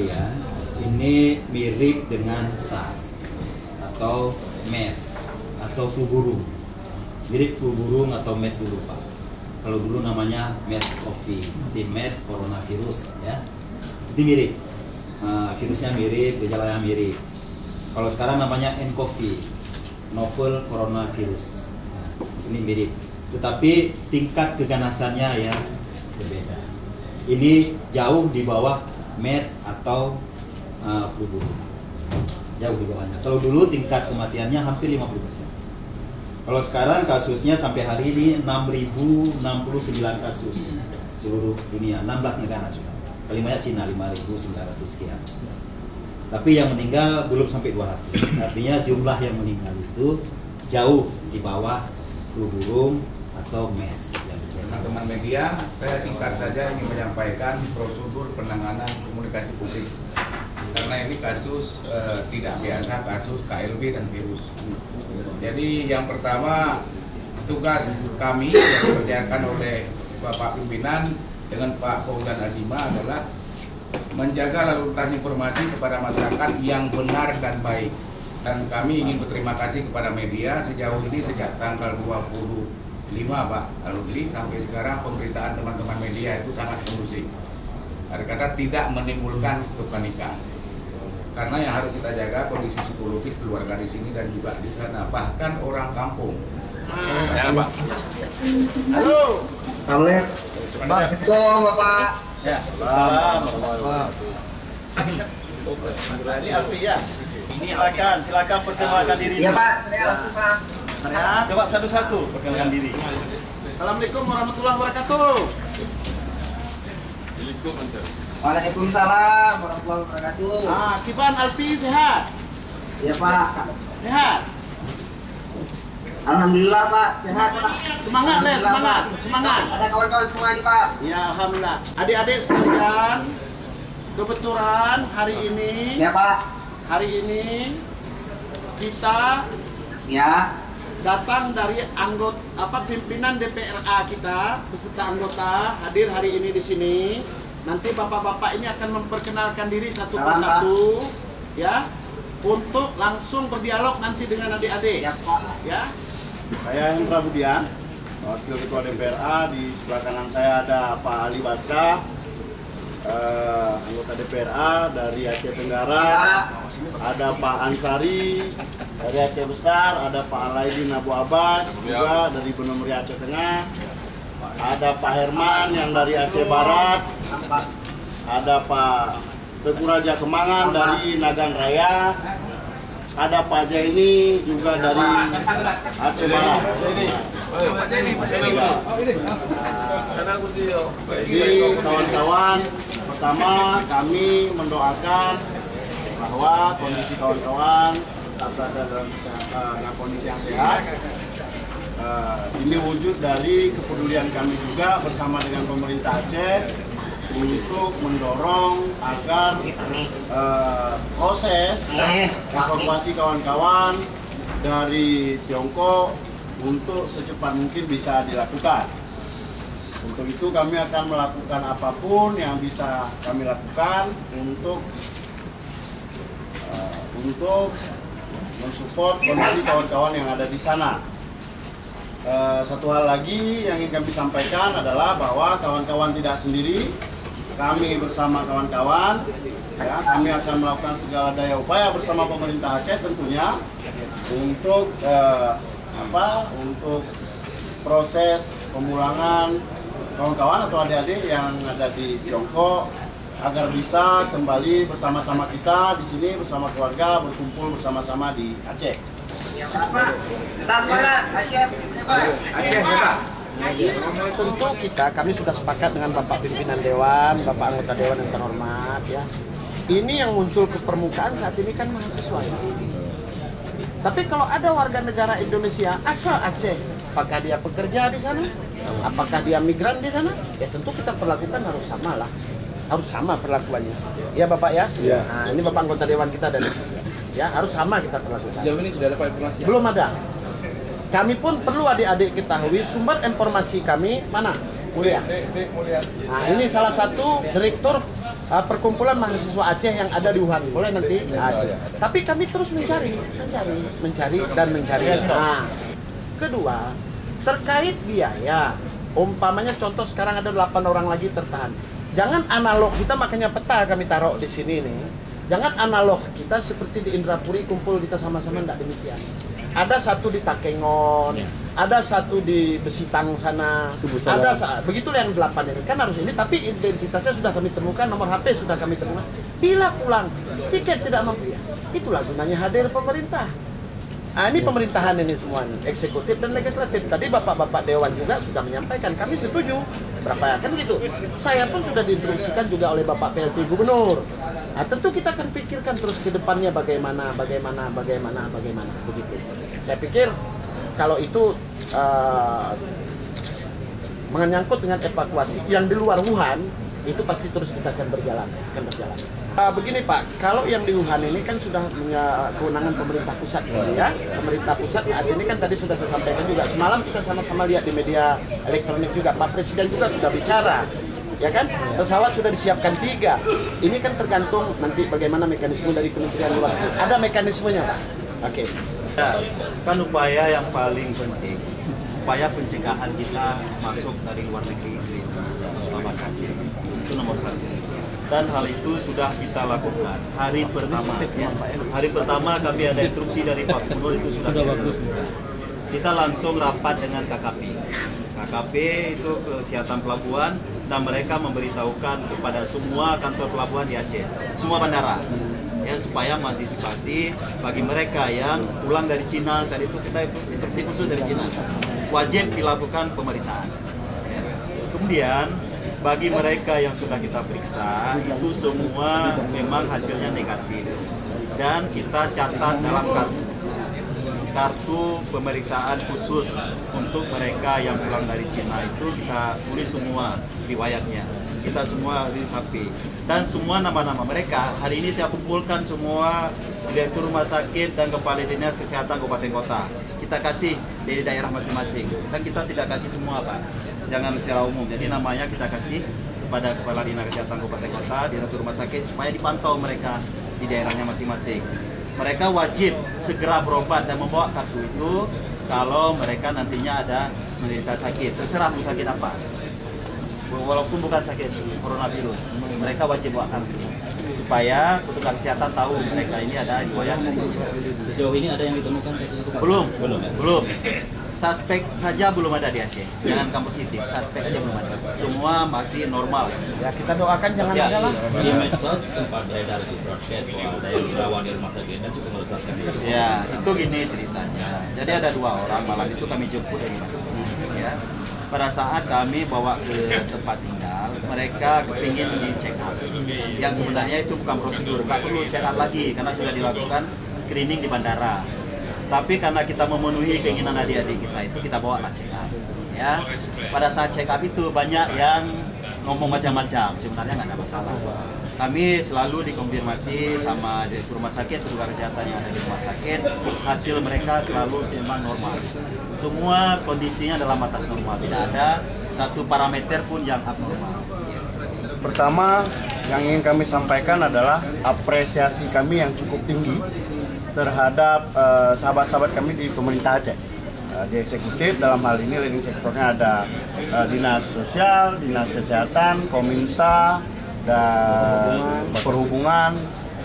sekalian, ini mirip dengan SARS atau MERS atau flu burung. Mirip flu burung atau MERS dulu Pak. Kalau dulu namanya MERS-CoV, di MERS coronavirus ya. Itu mirip. Virusnya mirip, gejalanya mirip. Kalau sekarang namanya nCoV, novel coronavirus. Ini mirip. Tetapi tingkat keganasannya ya berbeda. Ini jauh di bawah MERS atau flu burung. Jauh di bawahnya. Kalau dulu tingkat kematiannya hampir 50%. Kalau sekarang kasusnya sampai hari ini 6.069 kasus seluruh dunia, 16 negara sudah. Paling banyak Cina 5.900 sekian. Tapi yang meninggal belum sampai 200. Artinya jumlah yang meninggal itu jauh di bawah flu burung atau MERS. Teman-teman media, saya singkat saja ingin menyampaikan prosedur penanganan komunikasi publik. Karena ini kasus tidak biasa, kasus KLB dan virus. Jadi yang pertama, tugas kami yang dikerjakan oleh Bapak Pimpinan dengan Pak Fauzan Azima adalah menjaga lalu lintas informasi kepada masyarakat yang benar dan baik. Dan kami ingin berterima kasih kepada media sejauh ini sejak tanggal 25 Pak Aludri sampai sekarang pemberitaan teman-teman media itu sangat kondusif. Kadang-kadang tidak menimbulkan kepanikan. Karena yang harus kita jaga kondisi psikologis keluarga di sini dan juga di sana, bahkan orang kampung. Ya Pak. Halo. Assalamualaikum Bapak. Ya. Salam. Ini Alfi ya. Silakan perkenalkan diri. Iya Pak, saya Alfi Pak. Coba satu-satu perkenalkan diri. Assalamualaikum warahmatullahi wabarakatuh. Waalaikumsalam warahmatullahi wabarakatuh. Kipan Alfi sehat? Iya Pak. Sehat. Alhamdulillah Pak, sehat Pak. Semangat Le, semangat. Ada kawan-kawan semua nih Pak. Ya alhamdulillah. Adik-adik sekalian, kebetulan hari ini Iya Pak. kita datang dari pimpinan DPRA kita beserta anggota hadir hari ini di sini. Nanti bapak-bapak ini akan memperkenalkan diri satu persatu, ya, untuk langsung berdialog nanti dengan adik-adik. Ya Pak. Ya. Saya Hendra Budian, wakil ketua DPRA. Di sebelah kanan saya ada Pak Ali Basra, anggota DPRA dari Aceh Tenggara. Ada Pak Ansari dari Aceh Besar, ada Pak Alaidin Abu Abbas juga dari Benua Muria Aceh Tengah. Ada Pak Herman yang dari Aceh Barat, ada Pak Teguh Raja Kemangan dari Nagan Raya, ada Pak Jaini juga dari Aceh Barat. Jadi kawan-kawan, pertama kami mendoakan bahwa kondisi kawan-kawan tetap berada dalam kondisi yang sehat. Ini wujud dari kepedulian kami juga bersama dengan pemerintah Aceh untuk mendorong agar proses evakuasi kawan-kawan dari Tiongkok untuk secepat mungkin bisa dilakukan. Untuk itu kami akan melakukan apapun yang bisa kami lakukan untuk mensupport kondisi kawan-kawan yang ada di sana. Satu hal lagi yang ingin kami sampaikan adalah bahwa kawan-kawan tidak sendiri. Kami bersama kawan-kawan, ya, kami akan melakukan segala daya upaya bersama pemerintah Aceh tentunya untuk untuk proses pemulangan kawan-kawan atau adik-adik yang ada di Tiongkok agar bisa kembali bersama-sama kita di sini bersama keluarga berkumpul bersama-sama di Aceh. Kita semangat Aceh hebat. Tentu kami sudah sepakat dengan Bapak Pimpinan Dewan, Bapak Anggota Dewan yang terhormat, ya. Ini yang muncul ke permukaan saat ini kan mahasiswa. Tapi kalau ada warga negara Indonesia asal Aceh, apakah dia pekerja di sana? Apakah dia migran di sana? Ya tentu kita perlakukan harus sama lah. Harus sama perlakuannya. Ya Bapak ya? Ya. Nah, ini Bapak anggota Dewan kita dari sini. Ya, harus sama kita perlakukan. Sejauh ini sudah ada informasi? Belum ada. Kami pun perlu adik-adik ketahui sumber informasi kami mana? Mulia. Nah, ini salah satu direktur perkumpulan mahasiswa Aceh yang ada di Wuhan. Boleh nanti. Tapi kami terus mencari. Nah, kedua, terkait biaya. Umpamanya contoh sekarang ada 8 orang lagi tertahan. Jangan analog kita, makanya peta kami taruh di sini nih. Jangan analog kita seperti di Indrapuri kumpul kita sama-sama, enggak demikian. Ada satu di Takengon, ada satu di Besitang sana, ada begitulah yang 8 ini kan harus ini. Tapi identitasnya sudah kami temukan, nomor HP sudah kami temukan. Bila pulang tiket tidak mampu, ya itulah gunanya hadir pemerintah. Ini pemerintahan ini semua, eksekutif dan legislatif. Tadi bapak-bapak dewan juga sudah menyampaikan, kami setuju. Berapa kan gitu. Saya pun sudah diinstruksikan juga oleh Bapak PLT Gubernur. Nah, tentu kita akan pikirkan terus ke depannya bagaimana begitu. Saya pikir kalau itu menyangkut dengan evakuasi yang di luar Wuhan, itu pasti terus kita akan berjalan. Begini Pak, kalau yang di Wuhan ini kan sudah punya kewenangan pemerintah pusat, ya. Pemerintah pusat saat ini kan tadi sudah saya sampaikan juga, semalam kita sama-sama lihat di media elektronik juga, Pak Presiden juga sudah bicara, ya kan? Pesawat sudah disiapkan 3. Ini kan tergantung nanti bagaimana mekanisme dari Kementerian Luar. Ada mekanismenya Pak. Oke. Ya, kan upaya yang paling penting, upaya pencegahan kita masuk dari luar negeri ke Indonesia, terutama Aceh. Itu nomor 1. Dan hal itu sudah kita lakukan hari pertama. Ya. Hari pertama kami ada instruksi dari Pak Gubernur, itu sudah dilakukan. Kita langsung rapat dengan KKP. KKP itu Kesehatan Pelabuhan, dan mereka memberitahukan kepada semua kantor pelabuhan di Aceh, semua bandara, ya, supaya mengantisipasi bagi mereka yang pulang dari Cina. Saat itu kita instruksi khusus dari Cina, wajib dilakukan pemeriksaan. Ya. Kemudian bagi mereka yang sudah kita periksa, itu semua memang hasilnya negatif. Dan kita catat dalam kartu pemeriksaan khusus untuk mereka yang pulang dari Cina, itu kita tulis semua riwayatnya. Kita semua tulis HP. Dan semua nama-nama mereka, hari ini saya kumpulkan semua direktur rumah sakit dan kepala dinas kesehatan kabupaten kota. Kita kasih dari daerah masing-masing. Dan kita tidak kasih semua Pak. Jangan secara umum, jadi namanya kita kasih kepada kepala dinas kesehatan kabupaten kota, direktur rumah sakit, supaya dipantau mereka di daerahnya masing-masing. Mereka wajib segera berobat dan membawa kartu itu kalau mereka nantinya ada menderita sakit, terserah mau sakit apa, walaupun bukan sakit coronavirus, mereka wajib bawa kartu supaya petugas kesehatan tahu mereka ini ada riwayat dari Cina. Sejauh ini ada yang ditemukan kasus itu? Belum. Belum. Suspek saja belum ada di Aceh, jangan positif, suspek aja belum ada. Semua masih normal. Ya kita doakan jangan ada lah. Di medsos sempat beredar di broadcast bahwa ada yang dirawat di rumah sakit dan juga melesatkan diri. Ya, itu gini ceritanya. Jadi ada 2 orang, malam itu kami jemput dari Bandung. Ya. Pada saat kami bawa ke tempat tinggal, mereka kepingin di check up. Yang sebenarnya itu bukan prosedur, nggak perlu check up lagi karena sudah dilakukan screening di bandara. Tapi karena kita memenuhi keinginan adik-adik kita itu, kita bawa lah check up. Ya, pada saat check up itu banyak yang ngomong macam-macam, sebenarnya nggak ada masalah. Kami selalu dikonfirmasi sama direktur rumah sakit, petugas kesehatan yang ada di rumah sakit, hasil mereka selalu memang normal. Semua kondisinya dalam batas normal, tidak ada satu parameter pun yang abnormal. Pertama, yang ingin kami sampaikan adalah apresiasi kami yang cukup tinggi terhadap sahabat-sahabat kami di pemerintah Aceh. Di eksekutif, dalam hal ini leading sektornya ada Dinas Sosial, Dinas Kesehatan, Kominsa, dan Perhubungan,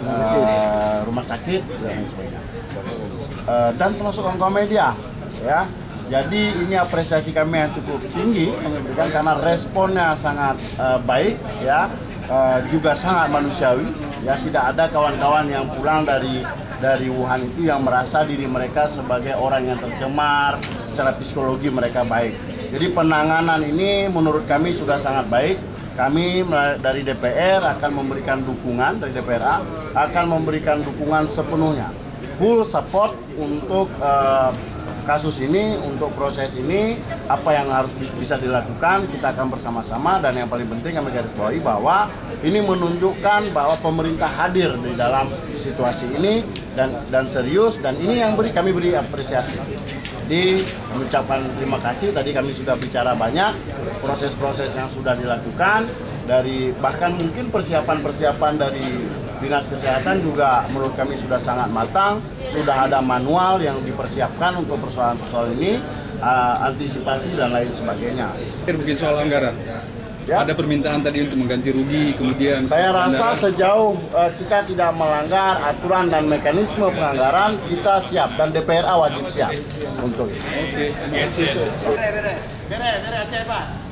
Rumah Sakit, dan sebagainya. Dan termasuk kawan media, ya. Jadi ini apresiasi kami yang cukup tinggi kami berikan karena responnya sangat baik, ya, juga sangat manusiawi, ya. Tidak ada kawan-kawan yang pulang dari Wuhan itu yang merasa diri mereka sebagai orang yang tercemar, secara psikologi mereka baik. Jadi penanganan ini menurut kami sudah sangat baik. Kami dari DPR akan memberikan dukungan, dari DPRA akan memberikan dukungan sepenuhnya, full support untuk kasus ini, untuk proses ini, apa yang harus bisa dilakukan, kita akan bersama-sama. Dan yang paling penting kami garis bawahi bahwa ini menunjukkan bahwa pemerintah hadir di dalam situasi ini dan serius, dan ini yang kami beri apresiasi. Jadi mengucapkan terima kasih, tadi kami sudah bicara banyak proses-proses yang sudah dilakukan, dari bahkan mungkin persiapan dari Dinas Kesehatan juga menurut kami sudah sangat matang, sudah ada manual yang dipersiapkan untuk persoalan-persoalan ini, antisipasi dan lain sebagainya. Mungkin soal anggaran. Ya. Ada permintaan tadi untuk mengganti rugi, kemudian saya rasa sejauh kita tidak melanggar aturan dan mekanisme penganggaran, kita siap dan DPRA wajib siap untuk itu. Oke. Bere Aceh Pak.